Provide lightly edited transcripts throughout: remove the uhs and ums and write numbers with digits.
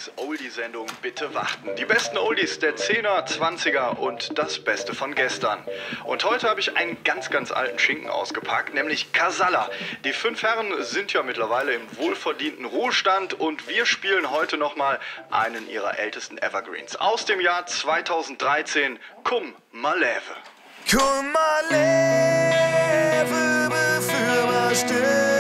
Lieblings-Oldie-Sendung Bitte warten. Die besten Oldies der 10er, 20er und das Beste von gestern. Und heute habe ich einen ganz, ganz alten Schinken ausgepackt, nämlich Casalla. Die 5 Herren sind ja mittlerweile im wohlverdienten Ruhestand und wir spielen heute nochmal einen ihrer ältesten Evergreens. Aus dem Jahr 2013, Komm mal leve. Komm mal leve, bevor wir sterben.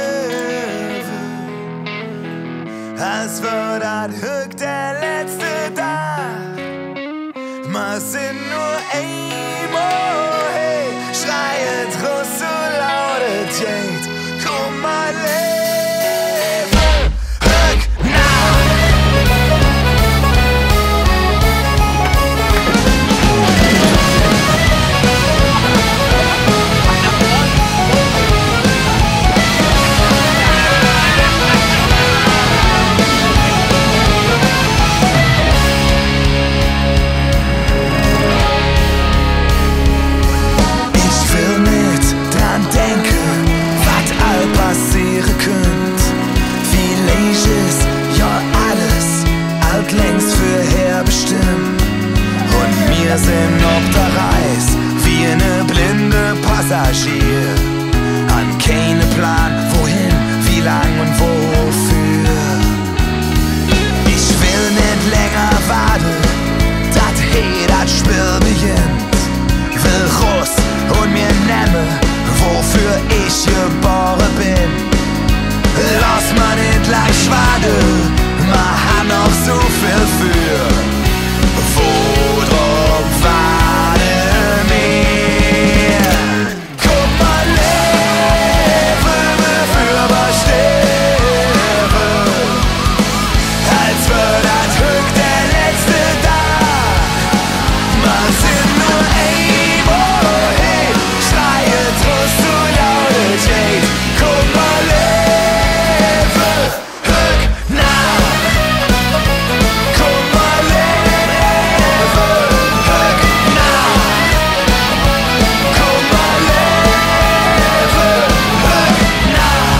Es wird an Höck der letzte Tag. Wir sind nur einmal, hey, schreit Russ so laut es geht. Komm mal leve, Höck nach. Passieren könnt. Vielleicht ist ja alles längst vorherbestimmt. Und wir sind auf der Reis wie eine blinde Passagier. An keinen Plan, wohin, wie lang und wofür. Ich will nicht länger warten, dat das Spiel beginnt. Will raus und mir nehmen, wofür ich geboren bin. Lass mal nicht gleich schwaden, wir haben noch so viel für. Worauf warten wir? Komm mal leve, bevor wir sterben. Als wird das Höck der letzte Tag. Wir sind nur einmal, hey, schreien Trost so laut es geht. Komm mal leve, Höck nach. Komm mal leve, Höck nach. Komm mal leve, Höck nach.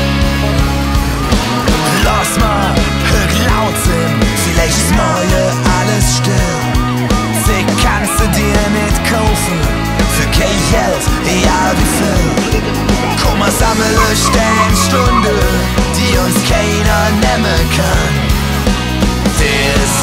Lass mal Höck laut sind, vielleicht ist morgen alles still. Sie kannst du dir nicht kaufen, für kein Geld, egal wie viel. Komm mal sammle stehen Stunde, die uns keiner nehmen kann. Ist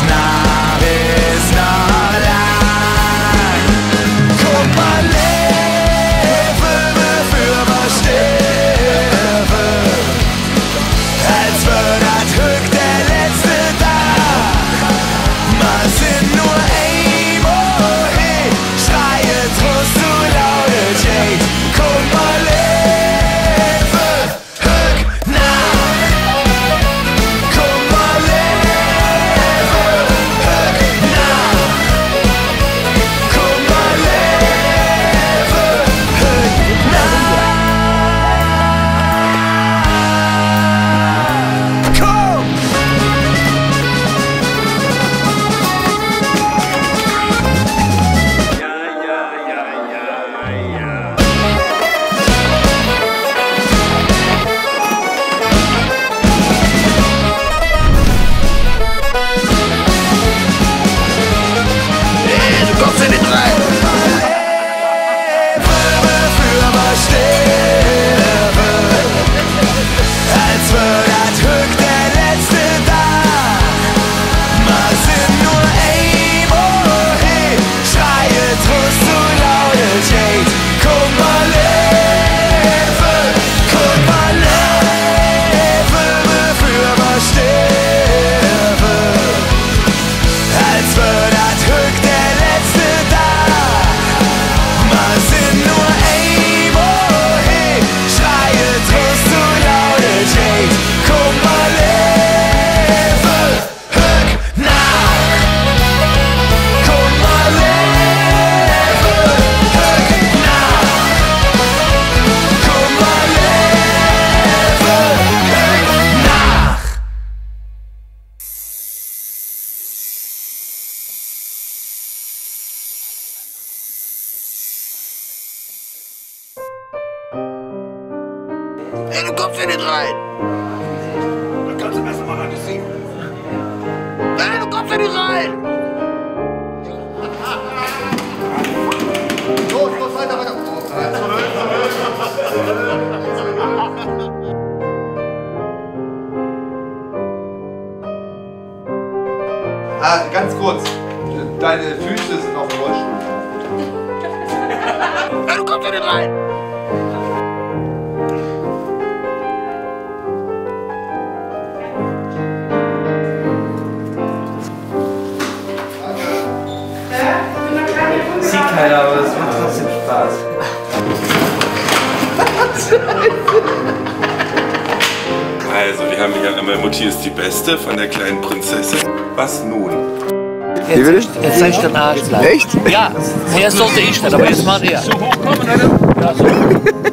nah lang. Komm mal leve, bevor wir sterben. Als wird das Höck der letzte Tag. Wir sind nur einmal, hey, schreien Trost so laut es geht. Komm mal leve, Höck nach. Komm mal leve, Höck nach. Komm mal leve, Höck nach. Komm die rein! Los, weiter, weiter. Ganz kurz. Deine Füße sind auf dem Rollstuhl drauf. Ja, du kommst ja nicht rein! Sieht keiner, aber es macht trotzdem Spaß. Also, wir haben hier einmal Mutti ist die Beste von der kleinen Prinzessin. Was nun? Jetzt zeig ich den Arsch. Echt? Ja, erst sollte ich das, aber jetzt macht er. So hochkommen, oder? Ja, so.